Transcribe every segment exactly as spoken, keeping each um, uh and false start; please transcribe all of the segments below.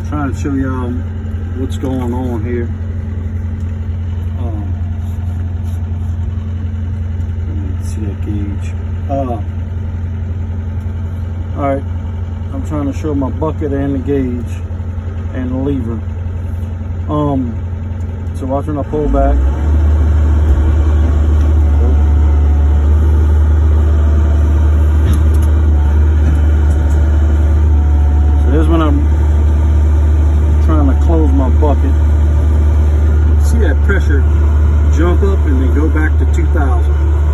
Trying to show y'all what's going on here. Um, let me see that gauge. Uh, all right, I'm trying to show my bucket and the gauge and the lever. Um, so watching I pull back. So here's when I'm trying to close my bucket. See that pressure jump up and then go back to two thousand.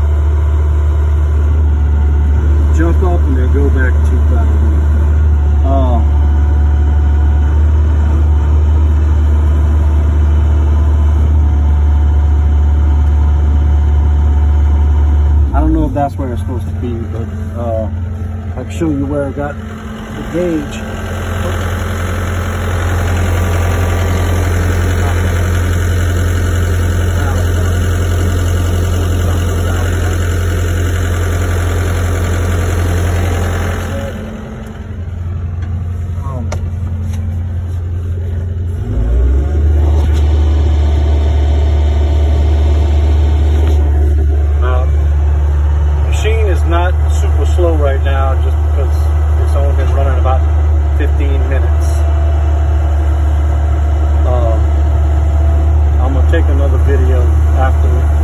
Jump up and then go back to two thousand. Uh, I don't know if that's where it's supposed to be, but uh, I can show you where I got the gauge. Not super slow right now, just because it's only been running about fifteen minutes. Um, I'm gonna take another video after